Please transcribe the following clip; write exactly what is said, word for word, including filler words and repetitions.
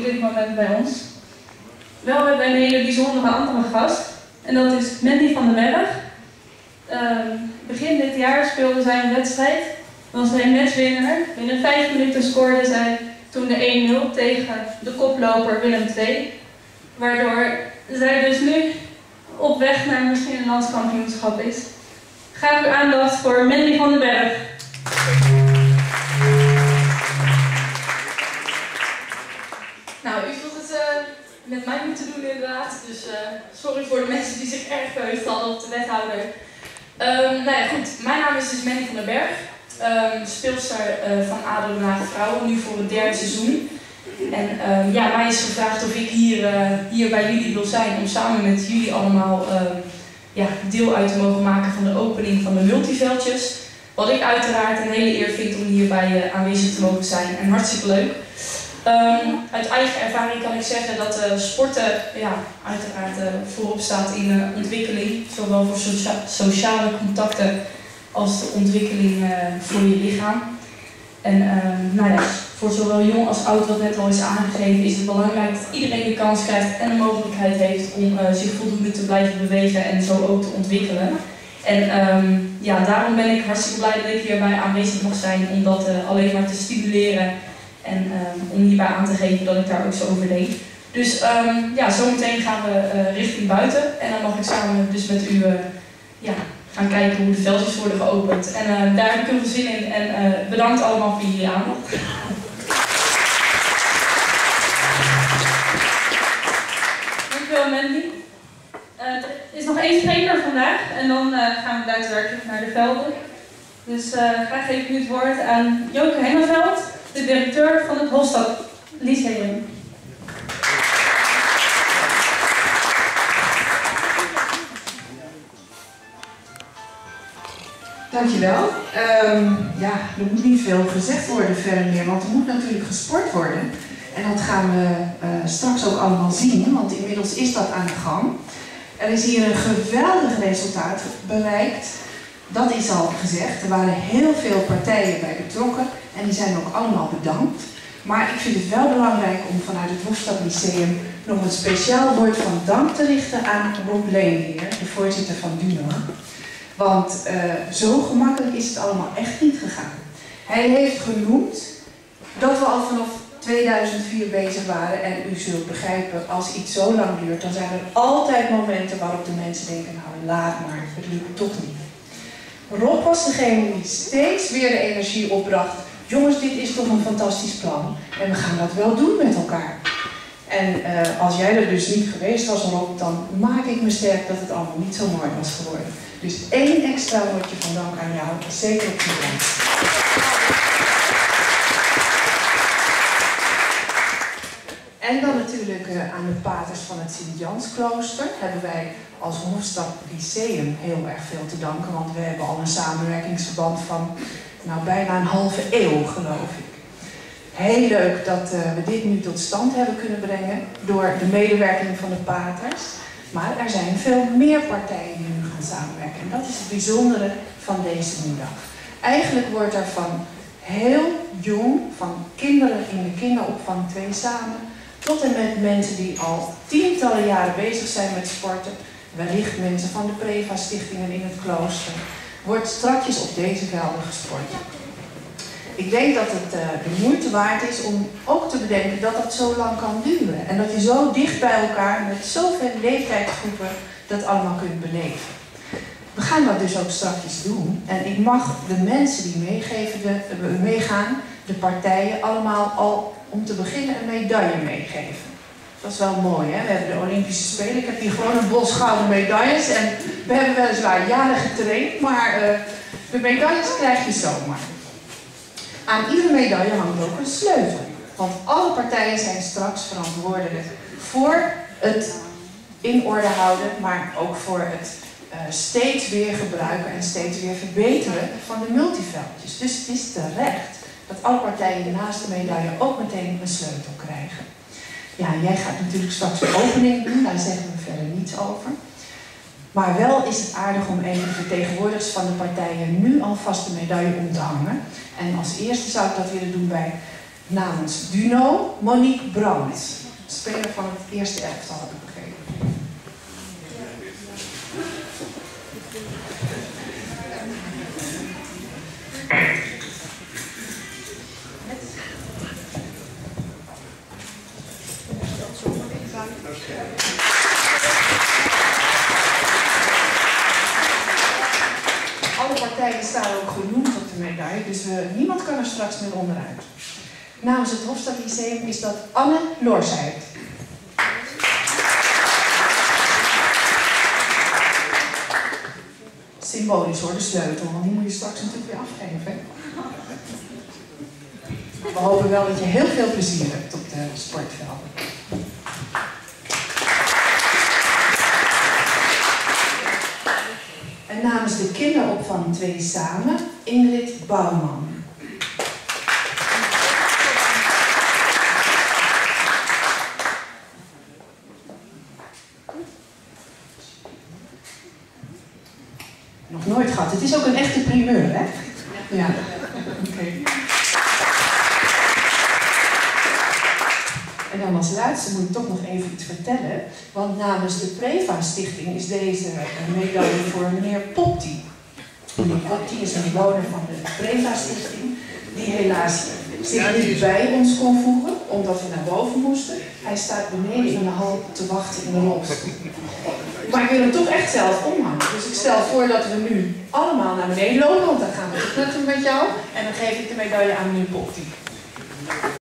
op dit moment bij ons. Wel hebben we een hele bijzondere andere gast. En dat is Mandy van den Berg. Uh, begin dit jaar speelde zij een wedstrijd. Dan was zij matchwinnaar. Binnen vijf minuten scoorde zij toen de één nul tegen de koploper Willem twee. Waardoor zij dus nu op weg naar misschien een landskampioenschap is. Graag uw aandacht voor Mandy van den Berg. Nou, u zult het uh, met mij moeten doen inderdaad. Dus uh, sorry voor de mensen die zich erg verheugd hadden op de wethouder. Um, nou ja, goed. Mijn naam is dus Mandy van den Berg. Um, speelster uh, van A D O Den Haag Vrouwen, nu voor het derde seizoen. En um, ja, mij is gevraagd of ik hier, uh, hier bij jullie wil zijn om samen met jullie allemaal um, ja, deel uit te mogen maken van de opening van de multiveldjes. Wat ik uiteraard een hele eer vind om hierbij uh, aanwezig te mogen zijn en hartstikke leuk. Um, uit eigen ervaring kan ik zeggen dat uh, sporten ja, uiteraard uh, voorop staat in uh, ontwikkeling, zowel voor socia sociale contacten als de ontwikkeling uh, voor je lichaam. En uh, nou ja, voor zowel jong als oud, wat net al is aangegeven, is het belangrijk dat iedereen de kans krijgt en de mogelijkheid heeft om uh, zich voldoende te blijven bewegen en zo ook te ontwikkelen. En um, ja, daarom ben ik hartstikke blij dat ik hierbij aanwezig mag zijn om dat uh, alleen maar te stimuleren en um, om hierbij aan te geven dat ik daar ook zo over denk. Dus um, ja, zometeen gaan we uh, richting buiten en dan mag ik samen dus met u uh, ja, gaan kijken hoe de veldjes worden geopend. En uh, daar heb ik heel veel zin in en uh, bedankt allemaal voor jullie aandacht. Dankjewel Mandy. Uh, er is nog één spreker vandaag en dan uh, gaan we daadwerkelijk naar de velden. Dus uh, graag geef ik nu het woord aan Joke Hengeveld, de directeur van het Hofstad Lyceum. Dankjewel. Um, ja, er moet niet veel gezegd worden verder meer, want er moet natuurlijk gesport worden. En dat gaan we uh, straks ook allemaal zien, want inmiddels is dat aan de gang. Er is hier een geweldig resultaat bereikt. Dat is al gezegd. Er waren heel veel partijen bij betrokken en die zijn ook allemaal bedankt. Maar ik vind het wel belangrijk om vanuit het Hofstad Lyceum nog een speciaal woord van dank te richten aan Rob Leenheer, de voorzitter van Duno. Want uh, zo gemakkelijk is het allemaal echt niet gegaan. Hij heeft genoemd dat we al vanaf tweeduizend vier bezig waren en u zult begrijpen, als iets zo lang duurt, dan zijn er altijd momenten waarop de mensen denken, nou laat maar, het lukt toch niet. Rob was degene die steeds weer de energie opbracht. Jongens, dit is toch een fantastisch plan en we gaan dat wel doen met elkaar. En uh, als jij er dus niet geweest was, Rob, dan maak ik me sterk dat het allemaal niet zo mooi was geworden. Dus één extra woordje van dank aan jou, zeker op je kant. En dan natuurlijk uh, aan de paters van het Sint-Jansklooster hebben wij als Hofstad Lyceum heel erg veel te danken, want we hebben al een samenwerkingsverband van nou, bijna een halve eeuw, geloof ik. Heel leuk dat uh, we dit nu tot stand hebben kunnen brengen door de medewerking van de paters. Maar er zijn veel meer partijen die nu gaan samenwerken. En dat is het bijzondere van deze middag. Eigenlijk wordt er van heel jong, van kinderen in de kinderopvang twee samen, tot en met mensen die al tientallen jaren bezig zijn met sporten, wellicht mensen van de Preva-stichtingen in het klooster, wordt strakjes op deze velden gesport. Ik denk dat het uh, de moeite waard is om ook te bedenken dat dat zo lang kan duren. En dat je zo dicht bij elkaar met zoveel leeftijdsgroepen dat allemaal kunt beleven. We gaan dat dus ook straks doen. En ik mag de mensen die meegeven, de, uh, meegaan, de partijen, allemaal al om te beginnen een medaille meegeven. Dat is wel mooi, hè? We hebben de Olympische Spelen. Ik heb hier gewoon een bos gouden medailles. En we hebben weliswaar jaren getraind, maar uh, de medailles krijg je zomaar. Aan iedere medaille hangt ook een sleutel. Want alle partijen zijn straks verantwoordelijk voor het in orde houden, maar ook voor het uh, steeds weer gebruiken en steeds weer verbeteren van de multiveldjes. Dus het is terecht dat alle partijen naast de medaille ook meteen een sleutel krijgen. Ja, jij gaat natuurlijk straks de opening doen, daar zeggen we verder niets over. Maar wel is het aardig om even de vertegenwoordigers van de partijen nu alvast de medaille om te hangen. En als eerste zou ik dat willen doen bij Namens Duno, Monique Brandt, speler van het eerste elftal, heb ik begrepen. Alle partijen staan ook genoemd op de medaille, dus uh, niemand kan er straks meer onderuit. Namens het Hofstadlyceum is dat Anne Loorsheid. Symbolisch hoor, de sleutel, want die moet je straks natuurlijk weer afgeven. We hopen wel dat je heel veel plezier hebt op de sportvelden. En namens de kinderopvang twee samen, Ingrid Bouwman. Nog nooit gehad. Het is ook een echte primeur, hè? Ja. Oké. Okay. En dan als laatste moet ik toch nog even iets vertellen. Want namens de Preva-stichting is deze medaille voor meneer Popti. Meneer Popti is een bewoner van de Preva-stichting, die helaas zich niet bij ons kon voegen, omdat we naar boven moesten. Hij staat beneden in de hal te wachten in de rolstoel. Maar ik wil hem toch echt zelf omhangen. Dus ik stel voor dat we nu allemaal naar beneden lopen, want dan gaan we knutselen met jou. En dan geef ik de medaille aan meneer Popti.